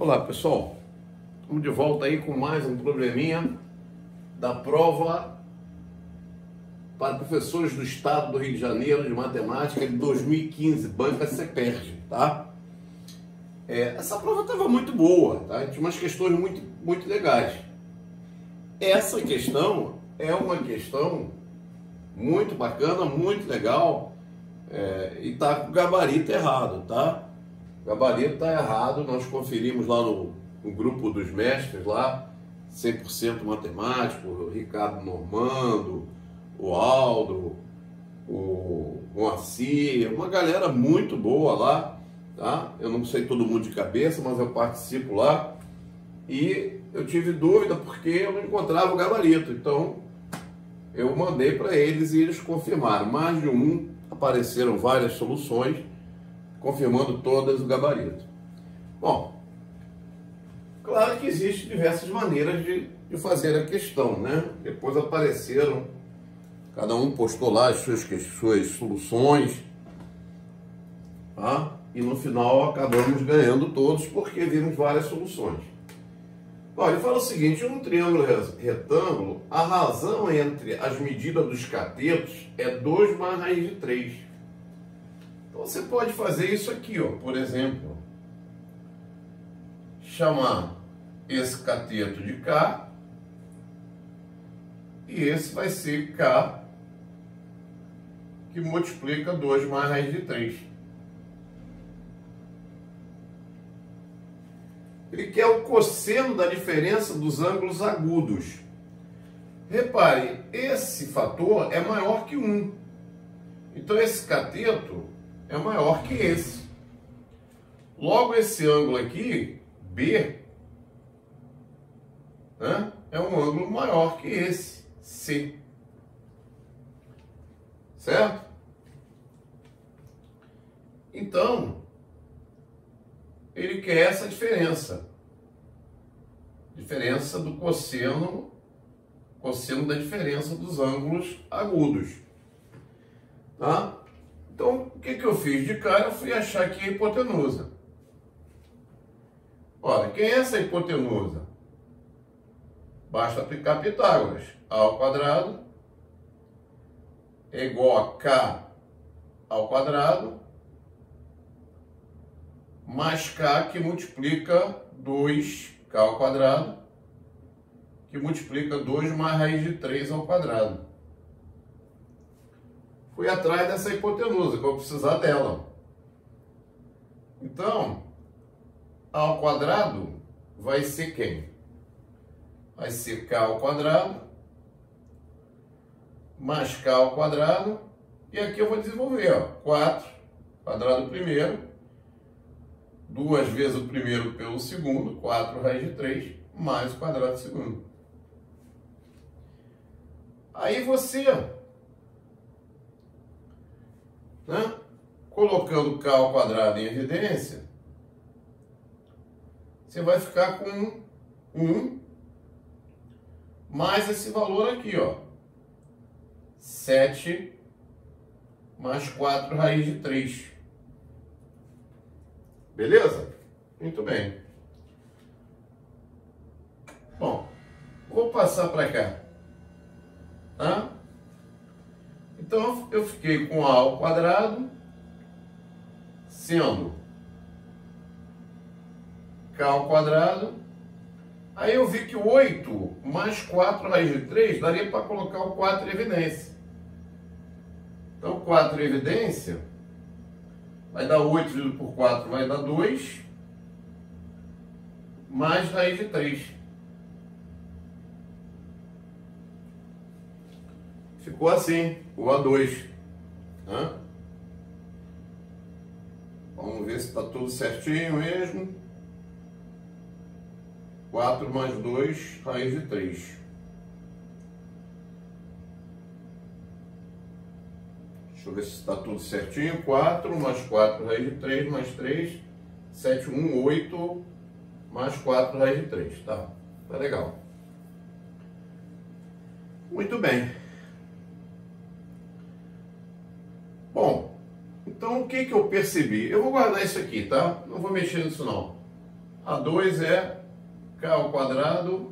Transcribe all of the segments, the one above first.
Olá pessoal, estamos de volta aí com mais um probleminha da prova para professores do estado do Rio de Janeiro de matemática de 2015, banca CEPERJ, tá? Essa prova estava muito boa, tá? Tinha umas questões muito legais. Essa questão é uma questão muito bacana, muito legal, e tá com o gabarito errado, tá? O gabarito está errado, nós conferimos lá no grupo dos mestres lá, 100% matemático, o Ricardo Normando, o Aldo, o Moacir, uma galera muito boa lá, tá? Eu não sei todo mundo de cabeça, mas eu participo lá e eu tive dúvida porque eu não encontrava o gabarito, então eu mandei para eles e eles confirmaram. Mais de um, apareceram várias soluções, confirmando todas o gabarito. Bom, claro que existem diversas maneiras de fazer a questão, né? Depois apareceram, cada um postou lá as suas soluções, tá? E no final acabamos ganhando todos porque vimos várias soluções. Bom, ele fala o seguinte: um triângulo retângulo, a razão entre as medidas dos catetos é 2 mais raiz de 3. Então você pode fazer isso aqui, ó, por exemplo, chamar esse cateto de K e esse vai ser K que multiplica 2 mais raiz de 3. Ele quer o cosseno da diferença dos ângulos agudos. Repare, esse fator é maior que 1. Então esse cateto é maior que esse. Logo, esse ângulo aqui, B, né, é um ângulo maior que esse, C. Certo? Então, ele quer essa diferença. Diferença do cosseno da diferença dos ângulos agudos. Tá? Então, o que eu fiz de cara? Eu fui achar aqui a hipotenusa. Olha, quem é essa hipotenusa? Basta aplicar Pitágoras. A ao quadrado é igual a K ao quadrado mais K que multiplica 2K ao quadrado, que multiplica 2 mais raiz de 3 ao quadrado. Fui atrás dessa hipotenusa, que eu vou precisar dela. Então, A ao quadrado vai ser quem? Vai ser K ao quadrado mais K ao quadrado. E aqui eu vou desenvolver, ó, 4 quadrado primeiro, 2 vezes o primeiro pelo segundo, 4 raiz de 3, mais o quadrado segundo. Aí você, né, colocando K ao quadrado em evidência, você vai ficar com 1 mais esse valor aqui, ó, 7 mais 4 raiz de 3. Beleza? Muito bem. Bom, vou passar para cá, tá? Então, eu fiquei com A ao quadrado sendo K ao quadrado. Aí eu vi que 8 mais 4 raiz de 3 daria para colocar o 4 em evidência. Então, 4 em evidência vai dar 8 dividido por 4, vai dar 2 mais raiz de 3. Ficou assim, o A2. Né? Vamos ver se está tudo certinho mesmo. 4 mais 2, raiz de 3. Deixa eu ver se está tudo certinho. 4 mais 4, raiz de 3, mais 3. 7, 1, 8, mais 4, raiz de 3. Tá legal. Muito bem. Bom, então o que eu percebi? Eu vou guardar isso aqui, tá? Não vou mexer nisso não. A2 é K ao quadrado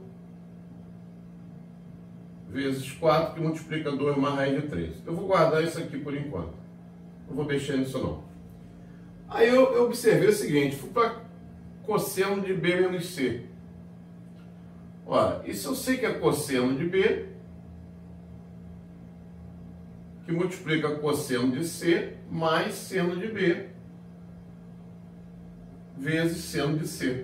vezes 4, que multiplica 2 mais raiz de 3. Eu vou guardar isso aqui por enquanto. Não vou mexer nisso não. Aí eu observei o seguinte, fui para cosseno de B menos C. Olha, isso eu sei que é cosseno de B, que multiplica cosseno de C mais seno de B vezes seno de C.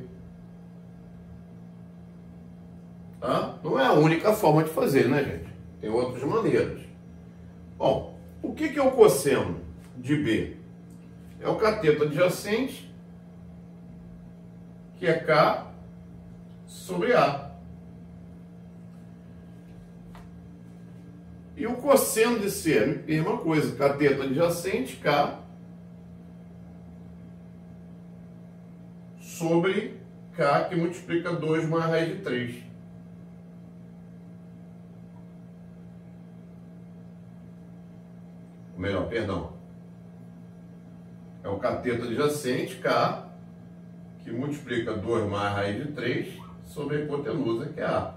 Tá? Não é a única forma de fazer, né, gente? Tem outras maneiras. Bom, o que é o cosseno de B? É o cateto adjacente, que é K sobre A. E o cosseno de C é a mesma coisa, cateto adjacente, K sobre K, que multiplica 2 mais raiz de 3. Ou melhor, perdão. É o cateto adjacente, K, que multiplica 2 mais raiz de 3 sobre a hipotenusa, que é A.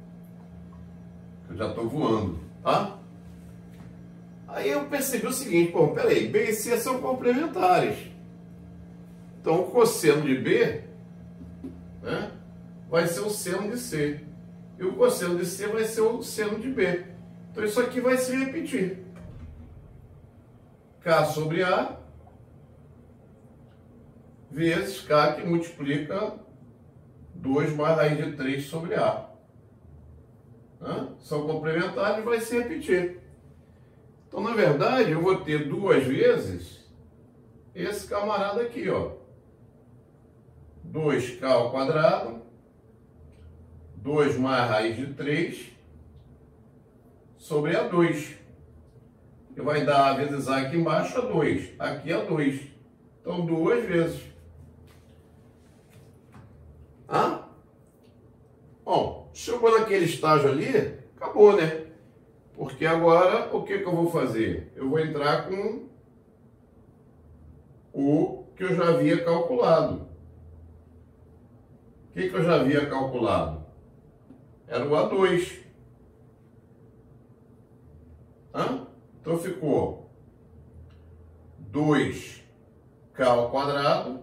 Eu já estou voando, tá? Aí eu percebi o seguinte, pô, peraí, B e C são complementares. Então o cosseno de B, né, vai ser o seno de C. E o cosseno de C vai ser o seno de B. Então isso aqui vai se repetir. K sobre A vezes K, que multiplica 2 mais raiz de 3 sobre A. Né? São complementares, vai se repetir. Então, na verdade, eu vou ter duas vezes esse camarada aqui, ó. 2K ao quadrado, 2 mais raiz de 3 sobre A2. Que vai dar A vezes A aqui embaixo, A2. Aqui A2. Então, duas vezes. Ah? Bom, chegou naquele estágio ali, acabou, né? Porque agora, o que eu vou fazer? Eu vou entrar com o que eu já havia calculado. O que eu já havia calculado? Era o A2. Hã? Então ficou 2K ao quadrado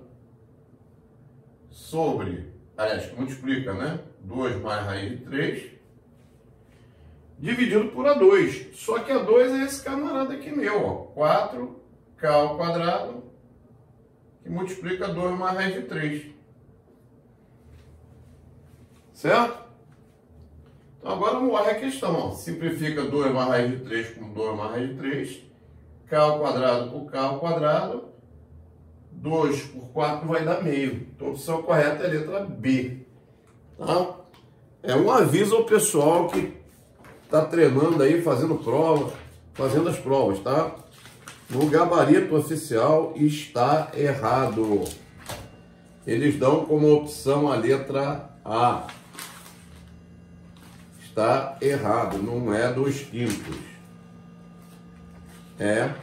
sobre, aliás, que multiplica, né? 2 mais raiz de 3, dividido por A2. Só que A2 é esse camarada aqui meu, ó. 4K ao quadrado, que multiplica 2 mais raiz de 3. Certo? Então agora vamos lá a questão, ó. Simplifica 2 mais raiz de 3 com 2 mais raiz de 3. K ao quadrado por K ao quadrado. 2 por 4 vai dar meio. Então a opção correta é a letra B. Tá? É um aviso ao pessoal que está treinando aí, fazendo prova, fazendo as provas, tá? No gabarito oficial está errado. Eles dão como opção a letra A. Está errado, não é 2/5. É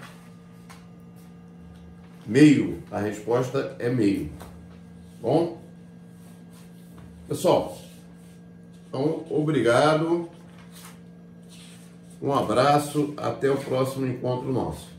meio. A resposta é meio. Bom? Pessoal, então, obrigado. Um abraço. Até o próximo encontro nosso.